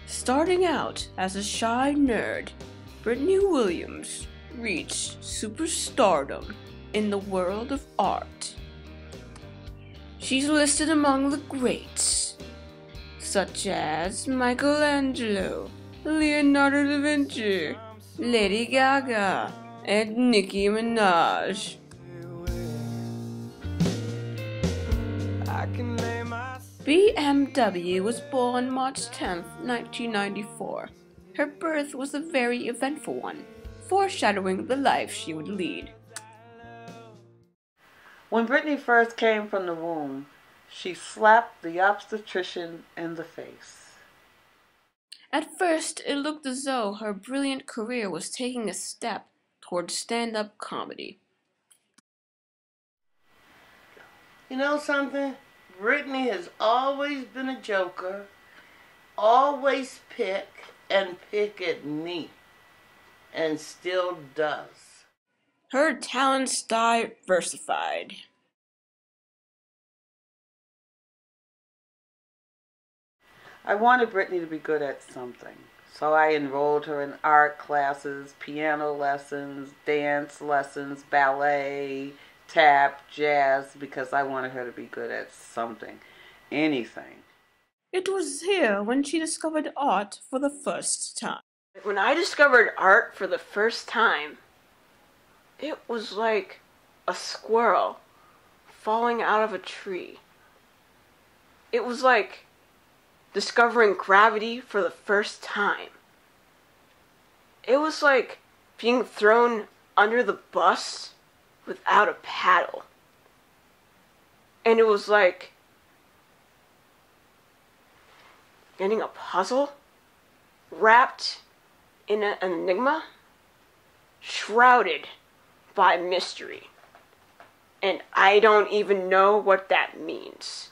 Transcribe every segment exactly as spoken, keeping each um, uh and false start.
Starting out as a shy nerd, Brittany Williams reached superstardom in the world of art. She's listed among the greats, such as Michelangelo, Leonardo da Vinci, Lady Gaga, and Nicki Minaj. B M W was born March tenth, nineteen ninety-four. Her birth was a very eventful one, foreshadowing the life she would lead. When Brittany first came from the womb, she slapped the obstetrician in the face. At first, it looked as though her brilliant career was taking a step towards stand-up comedy. You know something? Brittany has always been a joker, always pick and pick at me, and still does. Her talents diversified. I wanted Brittany to be good at something, so I enrolled her in art classes, piano lessons, dance lessons, ballet, tap, jazz, because I wanted her to be good at something, anything. It was here when she discovered art for the first time. When I discovered art for the first time, it was like a squirrel falling out of a tree. It was like discovering gravity for the first time. It was like being thrown under the bus without a paddle. And it was like getting a puzzle wrapped in an enigma, shrouded by mystery. And I don't even know what that means.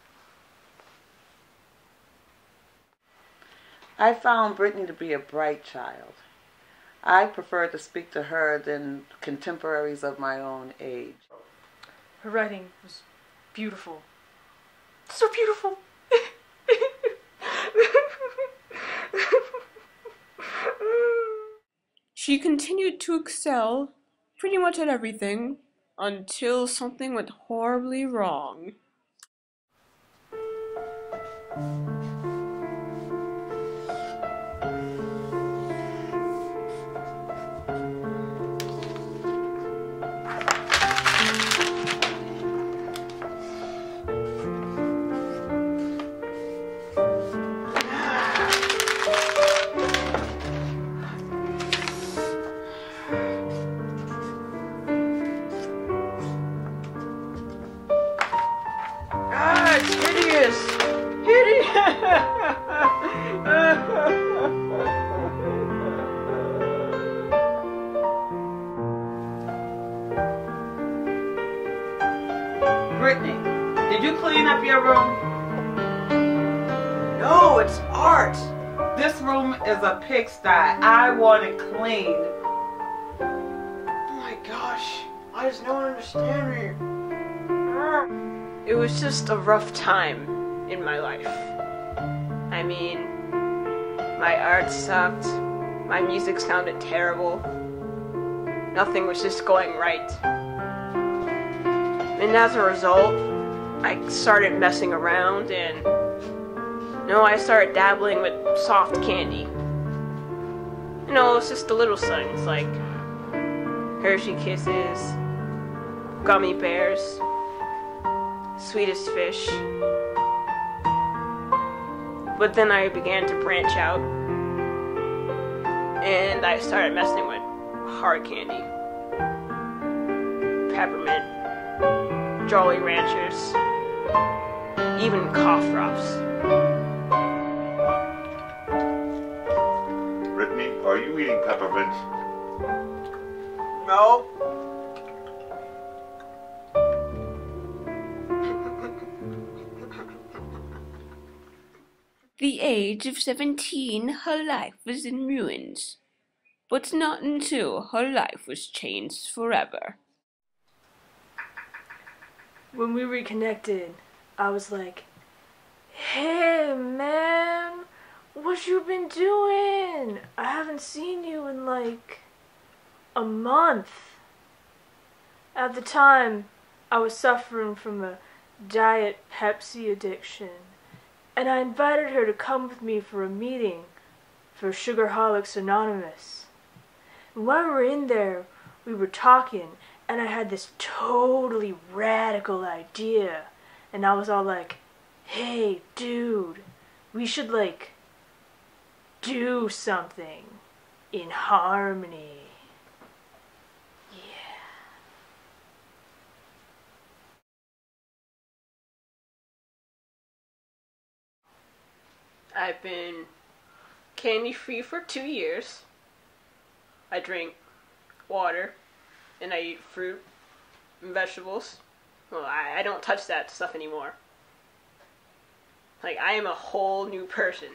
I found Brittany to be a bright child. I prefer to speak to her than contemporaries of my own age. Her writing was beautiful. So beautiful. She continued to excel pretty much at everything until something went horribly wrong. Ah, it's hideous! Brittany, did you clean up your room? No, it's art! This room is a pigsty. I want it clean. Oh my gosh, why does no one understand me? It was just a rough time in my life. I mean, my art sucked, my music sounded terrible, nothing was just going right. And as a result, I started messing around and, you know, I started dabbling with soft candy. You know, it's just the little things like Hershey Kisses, gummy bears, sweetest fish. But then I began to branch out and I started messing with hard candy, peppermint, Jolly Ranchers, even cough drops. Brittany, are you eating peppermint? No. The age of seventeen, her life was in ruins. But not until her life was changed forever. When we reconnected, I was like, hey man, what what you been doing? I haven't seen you in like a month. At the time, I was suffering from a Diet Pepsi addiction, and I invited her to come with me for a meeting for Sugarholics Anonymous. And while we were in there, we were talking, and I had this totally radical idea, and I was all like, hey, dude, we should like do something in harmony. Yeah. I've been candy-free for two years. I drink water, and I eat fruit and vegetables. Well, I, I don't touch that stuff anymore. Like, I am a whole new person.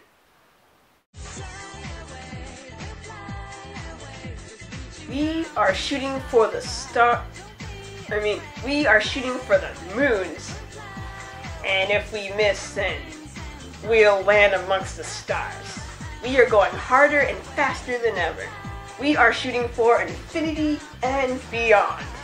We are shooting for the star... I mean, we are shooting for the moons. And if we miss, then we'll land amongst the stars. We are going harder and faster than ever. We are shooting for infinity and beyond.